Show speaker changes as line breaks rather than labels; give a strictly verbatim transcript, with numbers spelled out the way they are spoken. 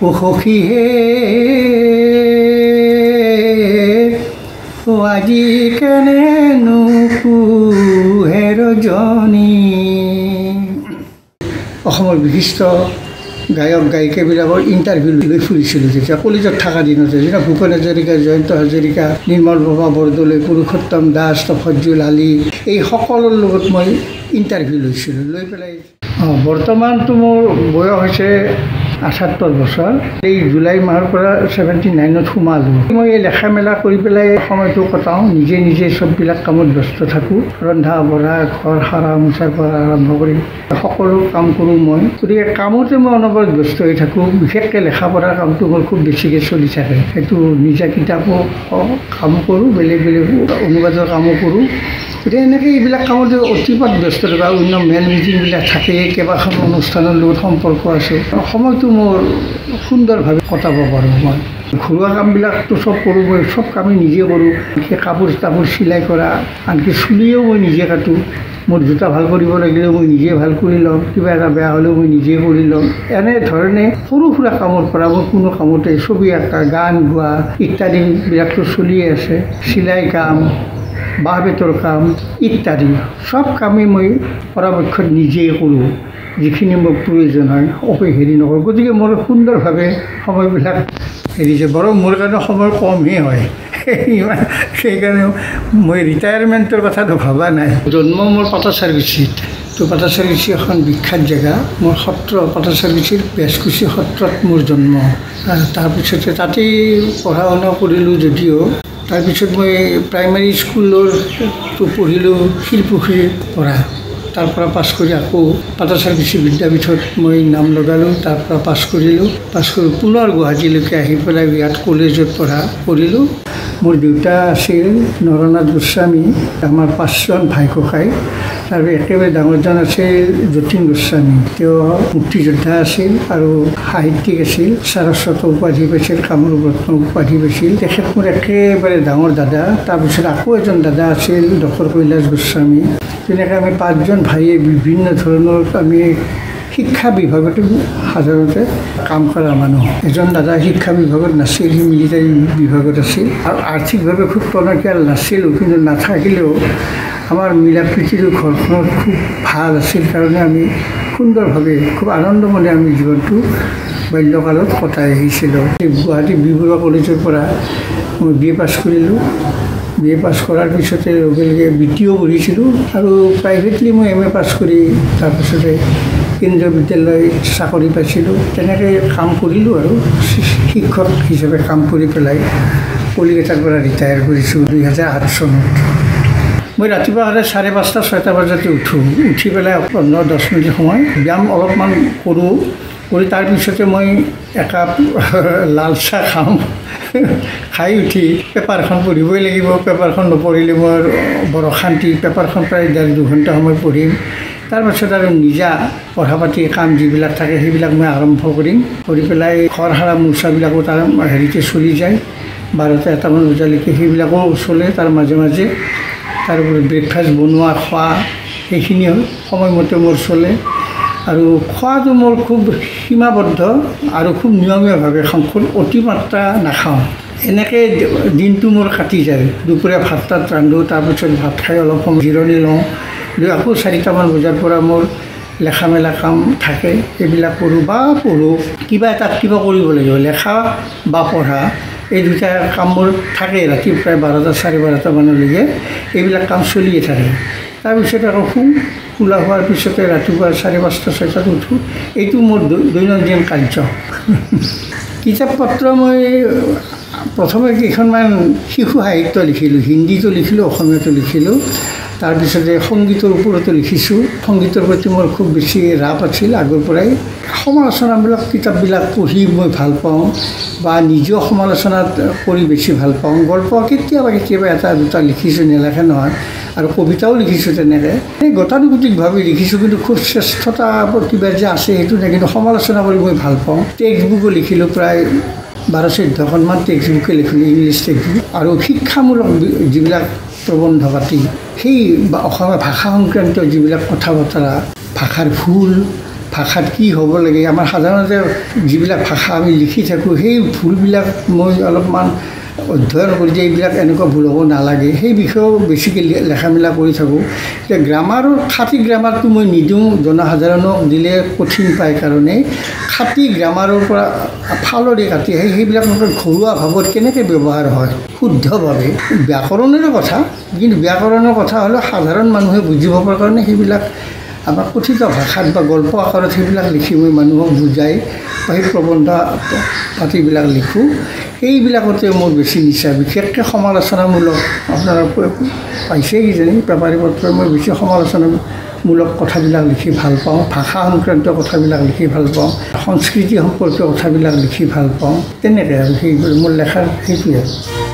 ও সখী হে ও আজি কেনেনো কুহে ৰজনী। অসমৰ বিশিষ্ট গায়ক গায়িকাবিলাকৰ ইণ্টাৰভিউ লৈ ফুৰিছিলোঁ যেতিয়া কলেজত থকা দিনতে, যেনে ভূপেন হাজৰিকা, জয়ন্ত হাজৰিকা, নিৰ্মল প্ৰভা বৰদলৈ, পুৰুষোত্তম দাস, তফজ্জুল আলী, এই সকলোৰ লগত মই ইণ্টাৰভিউ লৈছিলোঁ। লৈ পেলাই অঁ বৰ্তমানটো মোৰ বয়স হৈছে আঠাত্তৰ বছৰ। এই জুলাই মাহৰ পৰা ছেভেণ্টি নাইনত সোমালোঁ। মই এই লেখা মেলা কৰি পেলাই সময়টো কটাওঁ, নিজে নিজে চববিলাক কামত ব্যস্ত থাকোঁ। ৰন্ধা বঢ়া, ঘৰ সাৰা মোচাৰ পৰা আৰম্ভ কৰি সকলো কাম কৰোঁ মই। গতিকে কামতে মই অনবৰত ব্যস্ত হৈ থাকোঁ। বিশেষকৈ লেখা পঢ়াৰ কামটো মোৰ খুব বেছিকৈ চলি থাকে। সেইটো নিজা কিতাপো কাম কৰোঁ, বেলেগ বেলেগ অনুবাদৰ কামো কৰোঁ। গতিকে এনেকৈ এইবিলাক কামতে অতিপাত ব্যস্ত থকা, অন্য মেল মিটিংবিলাক থাকেই, কেইবাখন অনুষ্ঠানৰ লগত সম্পৰ্ক আছে। সময়টো মোৰ সুন্দৰভাৱে কটাব পাৰোঁ মই। ঘৰুৱা কামবিলাকতো চব কৰোঁ মই, চব কামেই নিজে কৰোঁ। সেই কাপোৰ তাপোৰ চিলাই কৰা, আনকি চুলিও মই নিজে কাটোঁ। মোৰ জোতা ভাল কৰিব লাগিলেও মই নিজে ভাল কৰি লওঁ, কিবা এটা বেয়া হ'লেও মই নিজে কৰি লওঁ। এনেধৰণে সৰু সুৰা কামৰ পৰা মোৰ কোনো কামতে ছবি আঁকা, গান গোৱা ইত্যাদিবিলাকতো চলিয়ে আছে। চিলাই কাম, বাঁহ বেতৰ কাম ইত্যাদি চব কামেই মই পৰাপক্ষত নিজেই কৰোঁ, যিখিনি মোৰ প্ৰয়োজন হয় অপে হেৰি নকৰোঁ। গতিকে মোৰ সুন্দৰভাৱে সময়বিলাক হেৰি যে বৰং মোৰ কাৰণে সময় কমহে হয়। ইমান সেইকাৰণে মই ৰিটায়াৰমেণ্টৰ কথাটো ভবা নাই। জন্ম মোৰ পাটাচাৰকুচিত। তো পাটাচাৰকুচি এখন বিখ্যাত জেগা। মোৰ সত্ৰ পাটাচাৰকুচিৰ বেচকুচি সত্ৰত মোৰ জন্ম। তাৰপিছতে তাতেই পঢ়া শুনা কৰিলোঁ যদিও, তাৰপিছত মই প্ৰাইমেৰী স্কুলৰটো পঢ়িলোঁ শিলপুখুৰীৰ পৰা। তাৰ পৰা পাছ কৰি আকৌ পাটাচাৰকুচি বিদ্যাপীঠত মই নাম লগালোঁ। তাৰ পৰা পাছ কৰিলোঁ। পাছ কৰি পুনৰ গুৱাহাটীলৈকে আহি পেলাই ইয়াত কলেজত পঢ়া কৰিলোঁ। মোৰ দেউতা আছিল নৰনাথ গোস্বামী। আমাৰ পাঁচজন ভাই ককাই। আৰু একেবাৰে ডাঙৰজন আছিল যতীন গোস্বামী। তেওঁ মুক্তিযোদ্ধা আছিল আৰু সাহিত্যিক আছিল। সাৰস্বত উপাধি পাইছিল, কামৰূপ ৰত্ন উপাধি পাইছিল। তেখেত মোৰ একেবাৰে ডাঙৰ দাদা। তাৰপিছত আকৌ এজন দাদা আছিল ডক্টৰ কৈলাশ গোস্বামী। তেনেকৈ আমি পাঁচজন ভাইয়ে বিভিন্ন ধৰণৰ আমি শিক্ষা বিভাগতো সাধাৰণতে কাম কৰা মানুহ। এজন দাদা শিক্ষা বিভাগত নাছিল, সি মিলিটাৰী বিভাগত আছিল। আৰু আৰ্থিকভাৱে খুব টনকিয়াল নাছিলোঁ, কিন্তু নাথাকিলেও আমাৰ মিলা প্ৰীতিৰো ঘৰখনত খুব ভাল আছিল কাৰণে আমি সুন্দৰভাৱে খুব আনন্দমনে আমি জীৱনটো বাল্যকালত কটাই আহিছিলোঁ। গুৱাহাটী বি বৰুৱা কলেজৰ পৰা মই বি এ পাছ কৰিলোঁ। বি এ পাছ কৰাৰ পিছতে লগে লগে বি টি অ' পঢ়িছিলোঁ আৰু প্ৰাইভেটলি মই এম এ পাছ কৰি তাৰপিছতে কেন্দ্ৰীয় বিদ্যালয়ত চাকৰি পাইছিলোঁ। তেনেকৈ কাম কৰিলোঁ আৰু শিক্ষক হিচাপে কাম কৰি পেলাই কলিকতাৰ পৰা ৰিটায়াৰ কৰিছোঁ দুই হাজাৰ আঠ চনত। মই ৰাতিপুৱা সদায় চাৰে পাঁচটা ছয়টা বজাতে উঠোঁ। উঠি পেলাই পোন্ধৰ দহ মিনিট সময় ব্যায়াম অলপমান কৰোঁ। কৰি তাৰপিছতে মই একাপ লাল চাহ খাওঁ। খাই উঠি পেপাৰখন পঢ়িবই লাগিব। পেপাৰখন নপঢ়িলে মোৰ বৰ অশান্তি। পেপাৰখন প্ৰায় ডেৰ দুঘণ্টা সময় পঢ়িম। তাৰপাছত আৰু নিজা পঢ়া পাতি কাম যিবিলাক থাকে সেইবিলাক মই আৰম্ভ কৰিম। কৰি পেলাই ঘৰ সাৰা মোচাবিলাকো তাৰ হেৰিতে চলি যায়। বাৰটা এটামান বজালৈকে সেইবিলাকো চলে তাৰ মাজে মাজে। তাৰোপৰি ব্ৰেকফাষ্ট বনোৱা খোৱা সেইখিনি সময়মতে মোৰ চলে। আৰু খোৱাটো মোৰ খুব সীমাবদ্ধ আৰু খুব নিয়মীয়াভাৱে খাওঁ, খুব অতিমাত্ৰা নাখাওঁ। এনেকৈ দিনটো মোৰ কাটি যায়। দুপৰীয়া ভাত তাত ৰান্ধোঁ, তাৰপিছত ভাত খাই অলপ সময় জিৰণি লওঁ। লৈ আকৌ চাৰিটামান বজাৰ পৰা মোৰ লেখা মেলা কাম থাকে, এইবিলাক কৰোঁ বা পঢ়োঁ। কিবা এটাত কিবা কৰিব লাগিব, লেখা বা পঢ়া এই দুটা কাম মোৰ থাকে। ৰাতি প্ৰায় বাৰটা চাৰে বাৰটা মানলৈকে এইবিলাক কাম চলিয়ে থাকে। তাৰপিছত আকৌ শুওঁ। খোলা হোৱাৰ পিছতে ৰাতিপুৱা চাৰে পাঁচটা ছয়টাত উঠোঁ। এইটো মোৰ দৈনন্দিন কাৰ্য। কিতাপ পত্ৰ মই প্ৰথমে কেইখনমান শিশু সাহিত্য লিখিলোঁ, হিন্দীতো লিখিলোঁ, অসমীয়াতো লিখিলোঁ। তাৰপিছতে সংগীতৰ ওপৰতো লিখিছোঁ। সংগীতৰ প্ৰতি মোৰ খুব বেছি ৰাপ আছিল আগৰ পৰাই। সমালোচনাবিলাক কিতাপবিলাক পঢ়ি মই ভাল পাওঁ বা নিজেও সমালোচনাত কৰি বেছি ভাল পাওঁ। গল্প কেতিয়াবা কেতিয়াবা এটা দুটা লিখিছোঁ, নেলেখে নহয়। আৰু কবিতাও লিখিছোঁ তেনেকৈ। এই গতানুগতিকভাৱে লিখিছোঁ, কিন্তু খুব শ্ৰেষ্ঠতা কিবা যে আছে সেইটো নাই। কিন্তু সমালোচনা কৰি মই ভাল পাওঁ। টেক্সট বুকো লিখিলোঁ, প্ৰায় বাৰ চৈধ্যখনমান টেক্সট বুকে লিখিলোঁ, ইংলিছ টেক্সট বুক। আৰু শিক্ষামূলক যিবিলাক প্ৰবন্ধ পাতি, সেই অসমীয়া ভাষা সংক্ৰান্ত যিবিলাক কথা বতৰা, ভাষাৰ ভুল, ভাষাত কি হ'ব লাগে আমাৰ সাধাৰণতে যিবিলাক ভাষা আমি লিখি থাকোঁ সেই ভুলবিলাক মই অলপমান অধ্যয়ন কৰি যে এইবিলাক এনেকুৱা ভুল হ'ব নালাগে সেই বিষয়েও বেছিকৈ লেখা মেলা কৰি থাকোঁ। এতিয়া গ্ৰামাৰৰ খাটি গ্ৰামাৰটো মই নিদিওঁ, জনসাধাৰণক দিলে কঠিন পায় কাৰণে খাটি গ্ৰামাৰৰ পৰা ফালৰি কাটি আহি সেইবিলাক ঘৰুৱা ভাৱত কেনেকৈ ব্যৱহাৰ হয় শুদ্ধভাৱে, ব্যাকৰণৰো কথা, কিন্তু ব্যাকৰণৰ কথা হ'লেও সাধাৰণ মানুহে বুজিব পৰাৰ কাৰণে সেইবিলাক আমাৰ কথিত ভাষাত বা গল্প আকাৰত সেইবিলাক লিখি মই মানুহক বুজাই বা সেই প্ৰবন্ধ পাতিবিলাক লিখোঁ। এইবিলাকতে মোৰ বেছি নিচা, বিশেষকৈ সমালোচনামূলক আপোনাৰ পাইছে কিজানি পেপাৰী পত্ৰই মই বেছি সমালোচনামূলক কথাবিলাক লিখি ভাল পাওঁ, ভাষা সংক্ৰান্ত কথাবিলাক লিখি ভাল পাওঁ, সংস্কৃতি সম্পৰ্কীয় কথাবিলাক লিখি ভাল পাওঁ, তেনেকৈ আৰু সেইবোৰ মোৰ লেখাৰ সেইটোৱে।